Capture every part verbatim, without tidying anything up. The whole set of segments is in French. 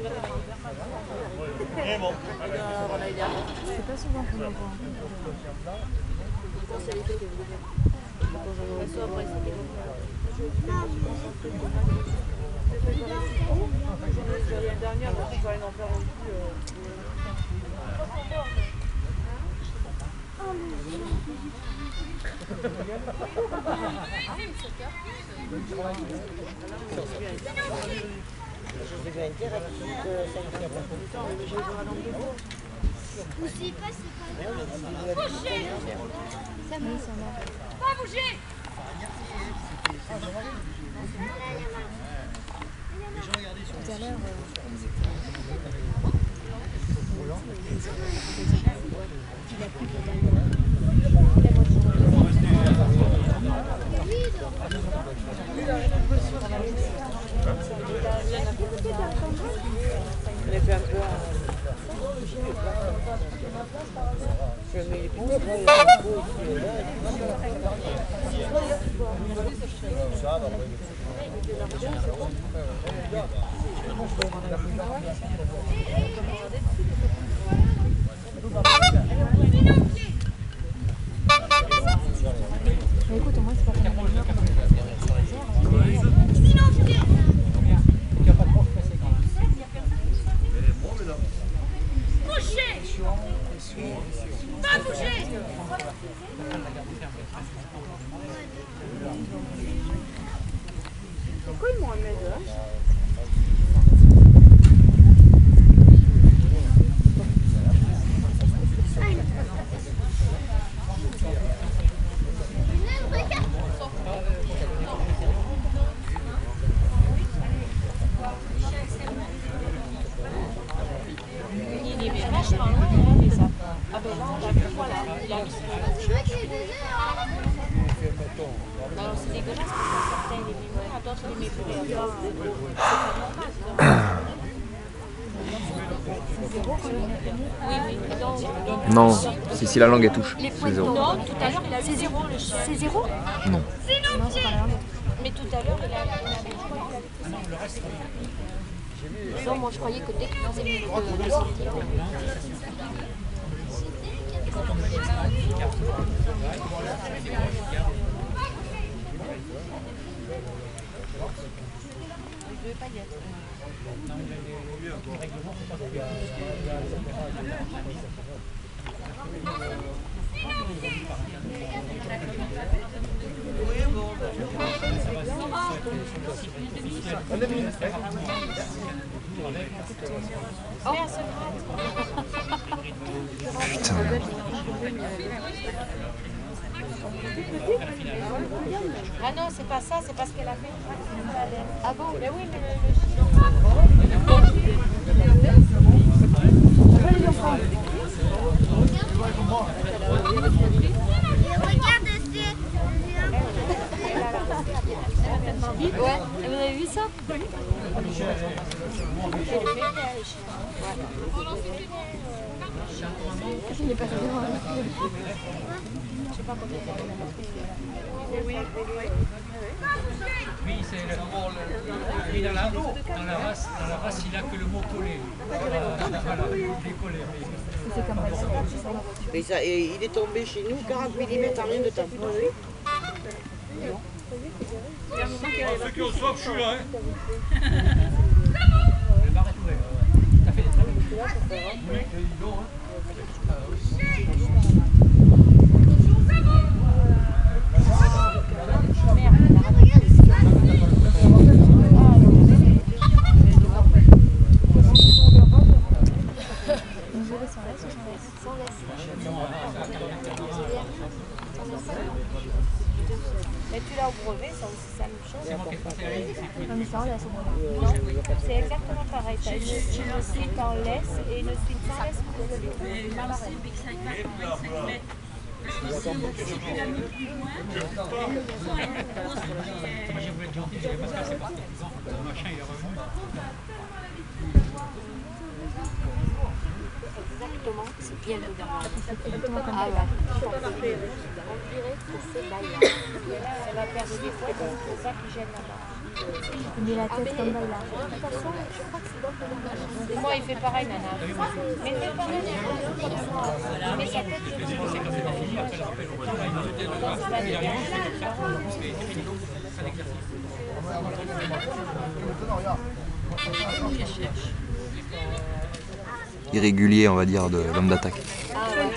C'est pas souvent qu'on en voit. L'année dernière, je vais aller en faire aussi. Je vais interactif de cinq Vous savez pas, c'est pas Bouger. Ça me ça va. Pas bouger. Tout à l'heure. Il a pris Elle est fait un peu. Je mets les poules, il y a un pot ici et là. Mais écoute, au moins c'est pas comme une heure. Pas bouger. C'est quoi le Mohamed là? Alors c'est dégueulasse parce que certains les mémoires, à d'autres les mémoires. C'est pas normal. Oui, oui. Donc, Non, c'est si la langue elle touche. les C'est points zéro. non, tout à l'heure il a eu zéro le chien. C'est zéro? Non. Non, c'est pas la langue. Mais tout à l'heure il a il avait non, moi je croyais que dès qu'il faisait mis le sortir. Je veux pas y être. Putain. Ah non, c'est pas ça, c'est parce qu'elle a fait une pratique. Ah bon? Mais oui, mais le, Ouais, vous avez vu ça? Il est pas fait devant. je sais pas combien de temps. Oui, c'est le, le, lui dans la, dans la race, dans la race, il a que le mot collé. Voilà, voilà, il est collé. C'est comme ça. Et ça, et il est tombé chez nous quarante millimètres en rien de temps. Ceux qui ont soif, je suis là. Hein. Le bar est ouvert. T'as fait des trucs? Oui, ils l'ont. Mais tu l'as au brevet, ça aussi, ça me change. Non, mais ça, on l'a, c'est bon. Non, c'est exactement pareil. Tu as une, une suite en laisse et une suite sans laisse pour le lever. Mal à reine. Moi, j'ai voulu être gentil, je ne pas se casser par terre. Le machin, il est revenu. Exactement, c'est bien dedans. Ah ouais. On dirait que c'est Baïla. Elle va perdre des fois, c'est ça qui gêne là-bas. Il met la tête comme Baïla. De toute façon, je crois que c'est Et moi, il fait pareil, nana. Mais il fait pareil, nana. Mais sa tête, c'est bon. Irrégulier, on va dire, de l'homme d'attaque. Ah ouais.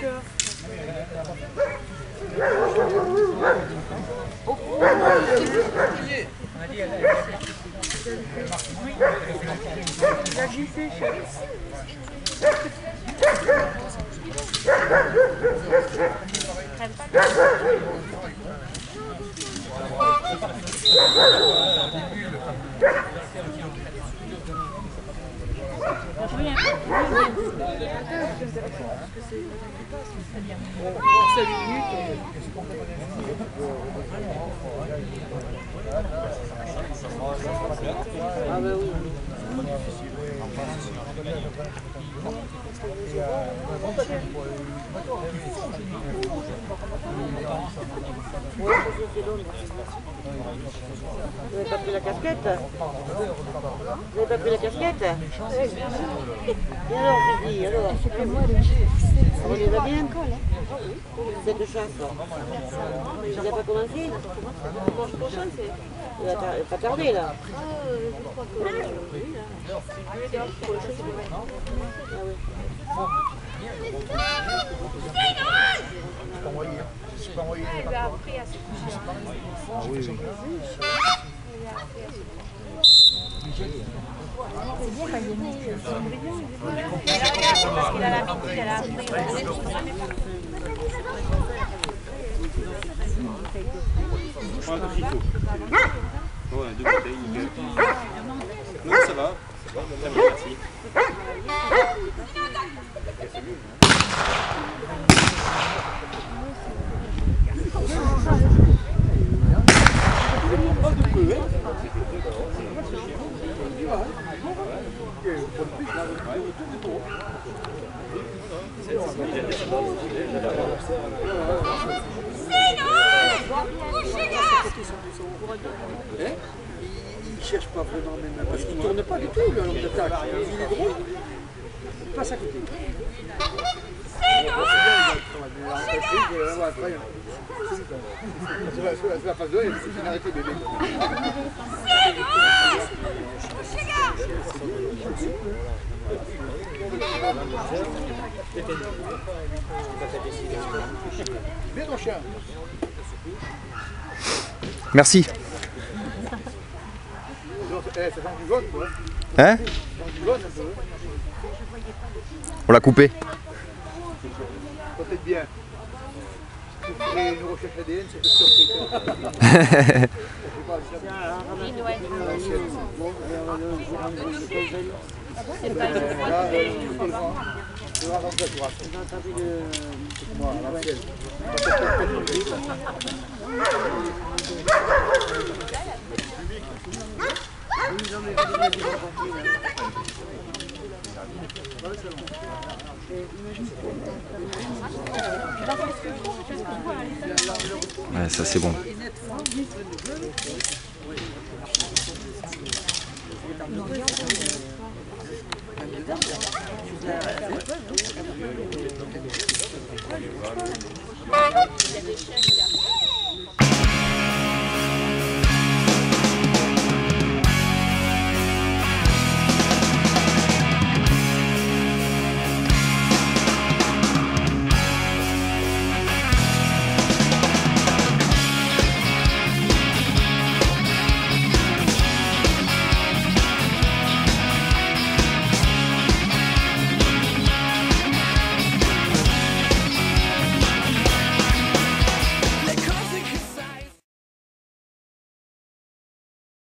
Ah ben oui. Vous n'avez pas pris la casquette? Vous n'avez pas pris la casquette? Et alors, Fifi, alors? On les a bien? Cette chasse. Il n'a pas commencé? Dimanche prochain, c'est? Il va pas tarder, là. Il a appris à se coucher. Ah oui, oui. C'est bien quand il est né. Mais regarde, parce qu'il a l'habitude, elle a appris. Prends un petit coup. Ouais, deux bouteilles, nickel. Non, ça va. Très bien, merci. Il cherche pas vraiment même parce qu'il ne tourne pas du tout le l'homme d'attaque. Il est drôle, il passe à côté. C'est la phase deux, il a arrêté bébé. Viens ton chien. Merci. Ça sent du jaune, quoi. Hein? Ça sent du jaune un peu. On l'a coupé. Peut-être bien. Et une recherche A D N, c'est peut-être Il doit être. C'est pas le grand. C'est le grand de la terrasse. Voilà, l'ancienne. Ouais, ça c'est bon. Thank you.